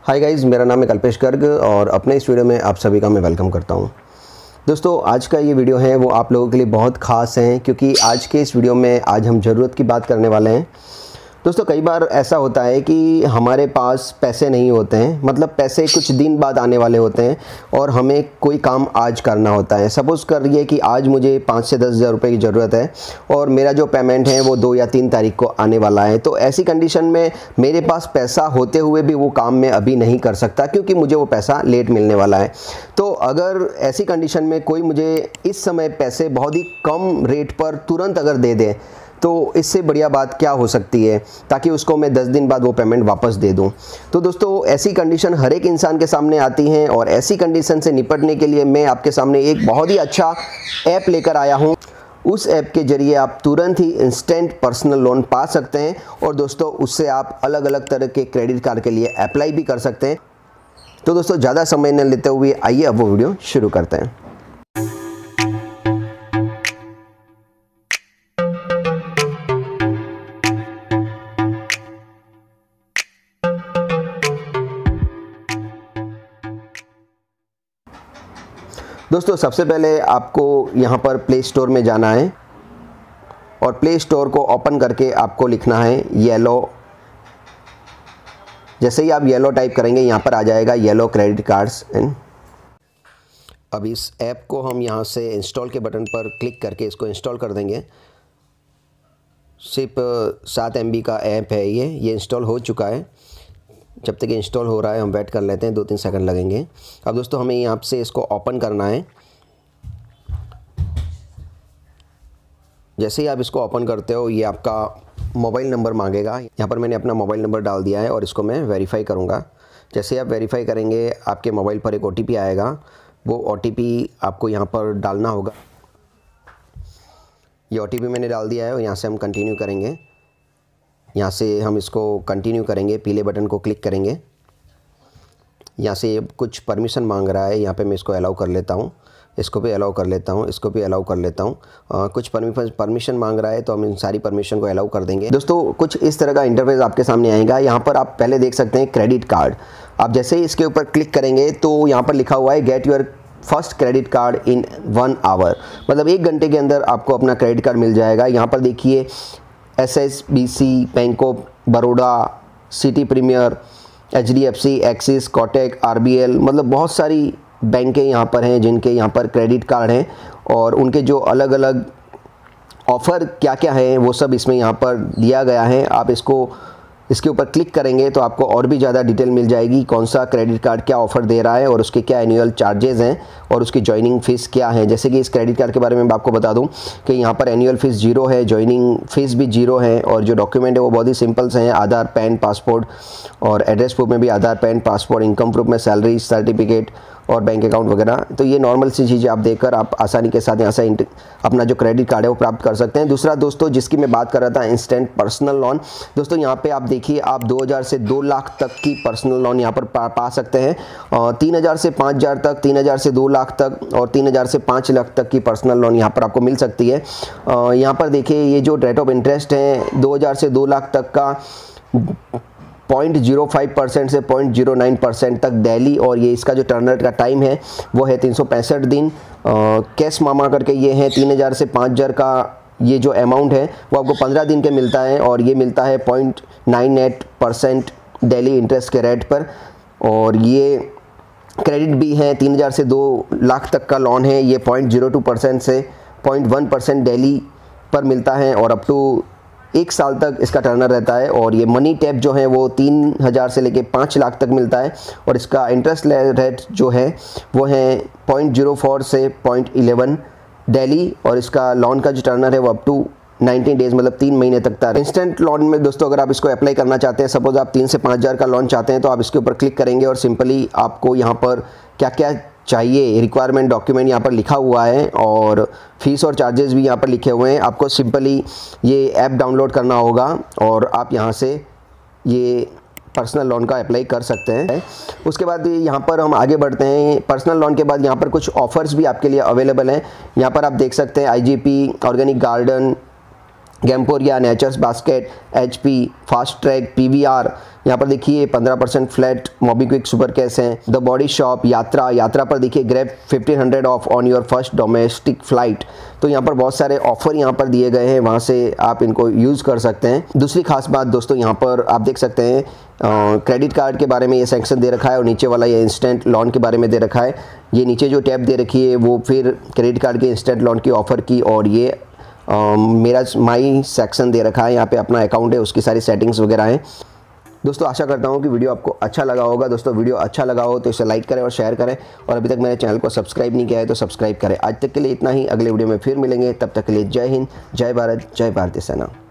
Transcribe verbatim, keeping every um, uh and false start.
Hi guys, मेरा नाम है कल्पेश गर्ग और अपने इस वीडियो में आप सभी का मैं वेलकम करता हूं। दोस्तों, आज का ये वीडियो है वो आप लोगों के लिए बहुत ख़ास है क्योंकि आज के इस वीडियो में आज हम ज़रूरत की बात करने वाले हैं। दोस्तों, कई बार ऐसा होता है कि हमारे पास पैसे नहीं होते हैं, मतलब पैसे कुछ दिन बाद आने वाले होते हैं और हमें कोई काम आज करना होता है। सपोज़ करिए कि आज मुझे पाँच से दस हज़ार रुपये की ज़रूरत है और मेरा जो पेमेंट है वो दो या तीन तारीख को आने वाला है। तो ऐसी कंडीशन में मेरे पास पैसा होते हुए भी वो काम मैं अभी नहीं कर सकता क्योंकि मुझे वो पैसा लेट मिलने वाला है। तो अगर ऐसी कंडीशन में कोई मुझे इस समय पैसे बहुत ही कम रेट पर तुरंत अगर दे दे तो इससे बढ़िया बात क्या हो सकती है, ताकि उसको मैं दस दिन बाद वो पेमेंट वापस दे दूं। तो दोस्तों, ऐसी कंडीशन हर एक इंसान के सामने आती हैं और ऐसी कंडीशन से निपटने के लिए मैं आपके सामने एक बहुत ही अच्छा ऐप लेकर आया हूं। उस ऐप के जरिए आप तुरंत ही इंस्टेंट पर्सनल लोन पा सकते हैं और दोस्तों उससे आप अलग अलग तरह के क्रेडिट कार्ड के लिए अप्लाई भी कर सकते हैं। तो दोस्तों, ज़्यादा समय न लेते हुए आइए अब वो वीडियो शुरू करते हैं। दोस्तों, सबसे पहले आपको यहाँ पर प्ले स्टोर में जाना है और प्ले स्टोर को ओपन करके आपको लिखना है येलो। जैसे ही आप येलो टाइप करेंगे यहाँ पर आ जाएगा येलो क्रेडिट कार्ड्स एंड। अब इस ऐप को हम यहाँ से इंस्टॉल के बटन पर क्लिक करके इसको इंस्टॉल कर देंगे। सिर्फ सात एम बी का ऐप है ये ये इंस्टॉल हो चुका है। जब तक इंस्टॉल हो रहा है हम वेट कर लेते हैं, दो तीन सेकंड लगेंगे। अब दोस्तों, हमें यहाँ से इसको ओपन करना है। जैसे ही आप इसको ओपन करते हो ये आपका मोबाइल नंबर मांगेगा। यहाँ पर मैंने अपना मोबाइल नंबर डाल दिया है और इसको मैं वेरीफाई करूँगा। जैसे आप वेरीफाई करेंगे आपके मोबाइल पर एक ओ टी पी आएगा, वो ओ टी पी आपको यहाँ पर डालना होगा। ये ओ टी पी मैंने डाल दिया है और यहाँ से हम कंटिन्यू करेंगे। यहाँ से हम इसको कंटिन्यू करेंगे, पीले बटन को क्लिक करेंगे। यहाँ से कुछ परमिशन मांग रहा है, यहाँ पे मैं इसको अलाउ कर लेता हूँ, इसको भी अलाउ कर लेता हूँ, इसको भी अलाउ कर लेता हूँ। कुछ परमिशन मांग रहा है तो हम इन सारी परमिशन को अलाउ कर देंगे। दोस्तों, कुछ इस तरह का इंटरफेस आपके सामने आएगा। यहाँ पर आप पहले देख सकते हैं क्रेडिट कार्ड। आप जैसे ही इसके ऊपर क्लिक करेंगे तो यहाँ पर लिखा हुआ है get your first credit card in one hour, मतलब एक घंटे के अंदर आपको अपना क्रेडिट कार्ड मिल जाएगा। यहाँ पर देखिए S S B C, bank of Baroda, Citi premier, H D F C, Axis, Kotak, R B L, मतलब बहुत सारी बैंकें यहाँ पर हैं जिनके यहाँ पर क्रेडिट कार्ड हैं और उनके जो अलग अलग ऑफ़र क्या क्या है वो सब इसमें यहाँ पर दिया गया है। आप इसको इसके ऊपर क्लिक करेंगे तो आपको और भी ज़्यादा डिटेल मिल जाएगी, कौन सा क्रेडिट कार्ड क्या ऑफ़र दे रहा है और उसके क्या एनुअल चार्जेस हैं और उसकी जॉइनिंग फ़ीस क्या है। जैसे कि इस क्रेडिट कार्ड के बारे में मैं आपको बता दूं कि यहाँ पर एनुअल फ़ीस जीरो है, जॉइनिंग फ़ीस भी जीरो है और जो डॉक्यूमेंट है वो बहुत ही सिंपल से हैं, आधार, पैन, पासपोर्ट और एड्रेस प्रूफ में भी Aadhaar, PAN, passport, income proof में सैलरी सर्टिफिकेट और बैंक अकाउंट वगैरह। तो ये नॉर्मल सी चीज़ें आप देखकर आप आसानी के साथ यहाँ से अपना जो क्रेडिट कार्ड है वो प्राप्त कर सकते हैं। दूसरा दोस्तों, जिसकी मैं बात कर रहा था, इंस्टेंट पर्सनल लोन। दोस्तों, यहाँ पे आप देखिए आप दो हज़ार से दो लाख तक की पर्सनल लोन यहाँ पर पा, पा सकते हैं और तीन हज़ार से पाँच हज़ार तक, तीन हज़ार से दो लाख तक और तीन हज़ार से पाँच लाख तक की पर्सनल लोन यहाँ पर आपको मिल सकती है। यहाँ पर देखिए ये जो रेट ऑफ इंटरेस्ट है दो हज़ार से दो लाख तक का पॉइंट जीरो फाइव परसेंट से पॉइंट जीरो नाइन परसेंट तक डेली, और ये इसका जो टर्नर का टाइम है वो है तीन सौ पैंसठ दिन। कैश मामा करके ये है तीन हज़ार से पाँच हज़ार का ये जो अमाउंट है वो आपको पंद्रह दिन के मिलता है और ये मिलता है point nine eight percent daily interest के रेट पर। और ये क्रेडिट भी है तीन हज़ार से दो लाख तक का लोन है, ये पॉइंट जीरो टू परसेंट से पॉइंट वन परसेंट डेली पर मिलता है और अप टू एक साल तक इसका टर्नर रहता है। और ये मनी टैप जो है वो तीन हज़ार से लेके पाँच लाख तक मिलता है और इसका इंटरेस्ट रेट जो है वो है पॉइंट जीरो फोर से पॉइंट इलेवन डेली और इसका लोन का जो टर्नर है वो अप टू नाइनटीन डेज़, मतलब तीन महीने तक था। इंस्टेंट लोन में दोस्तों अगर आप इसको अप्लाई करना चाहते हैं, सपोज आप तीन से पाँच हज़ार का लोन चाहते हैं, तो आप इसके ऊपर क्लिक करेंगे और सिंपली आपको यहाँ पर क्या क्या चाहिए रिक्वायरमेंट डॉक्यूमेंट यहाँ पर लिखा हुआ है और फीस और चार्जेस भी यहाँ पर लिखे हुए हैं। आपको सिंपली ये ऐप डाउनलोड करना होगा और आप यहाँ से ये पर्सनल लोन का अप्लाई कर सकते हैं। उसके बाद यहाँ पर हम आगे बढ़ते हैं। पर्सनल लोन के बाद यहाँ पर कुछ ऑफ़र्स भी आपके लिए अवेलेबल हैं। यहाँ पर आप देख सकते हैं I G P, organic garden, Gameporia, nature's basket, H P, fast track, P V R, यहाँ पर देखिए पंद्रह percent flat, MobiKwik super cash हैं, the body shop, Yatra Yatra पर देखिए grab fifteen hundred off on your first domestic flight. तो यहाँ पर बहुत सारे ऑफर यहाँ पर दिए गए हैं, वहाँ से आप इनको यूज़ कर सकते हैं। दूसरी खास बात दोस्तों, यहाँ पर आप देख सकते हैं क्रेडिट कार्ड के बारे में ये सेक्शन दे रखा है, और नीचे वाला ये इंस्टेंट लोन के बारे में दे रखा है। ये नीचे जो टैब दे रखी है वो फिर क्रेडिट कार्ड के इंस्टेंट लोन की ऑफ़र की, और ये Uh, मेरा माई सेक्शन दे रखा है, यहाँ पे अपना अकाउंट है, उसकी सारी सेटिंग्स वगैरह हैं। दोस्तों आशा करता हूँ कि वीडियो आपको अच्छा लगा होगा। दोस्तों वीडियो अच्छा लगा हो तो इसे लाइक करें और शेयर करें, और अभी तक मेरे चैनल को सब्सक्राइब नहीं किया है तो सब्सक्राइब करें। आज तक के लिए इतना ही, अगले वीडियो में फिर मिलेंगे, तब तक के लिए जय हिंद, जय भारत, जय भारतीय सेना।